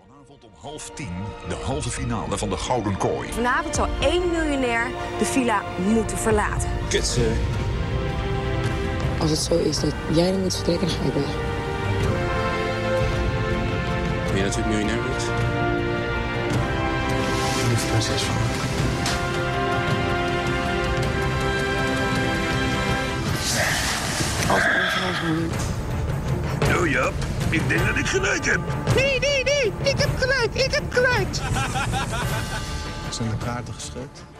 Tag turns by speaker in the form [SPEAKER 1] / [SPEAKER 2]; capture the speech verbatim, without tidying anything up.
[SPEAKER 1] Vanavond om half tien de halve finale van de Gouden Kooi.
[SPEAKER 2] Vanavond zal één miljonair de villa moeten verlaten.
[SPEAKER 3] Kutse.
[SPEAKER 4] Als het zo is dat jij dan moet vertrekken, dan ga ik weg.
[SPEAKER 3] Ben je natuurlijk miljonair wordt? Ik ben prinses van.
[SPEAKER 4] Als ongeveer moment.
[SPEAKER 1] Oh ja, ik denk dat ik gelijk heb.
[SPEAKER 5] Nee, nee, nee, ik heb gelijk, ik heb gelijk.
[SPEAKER 6] Zijn de kaarten geschud?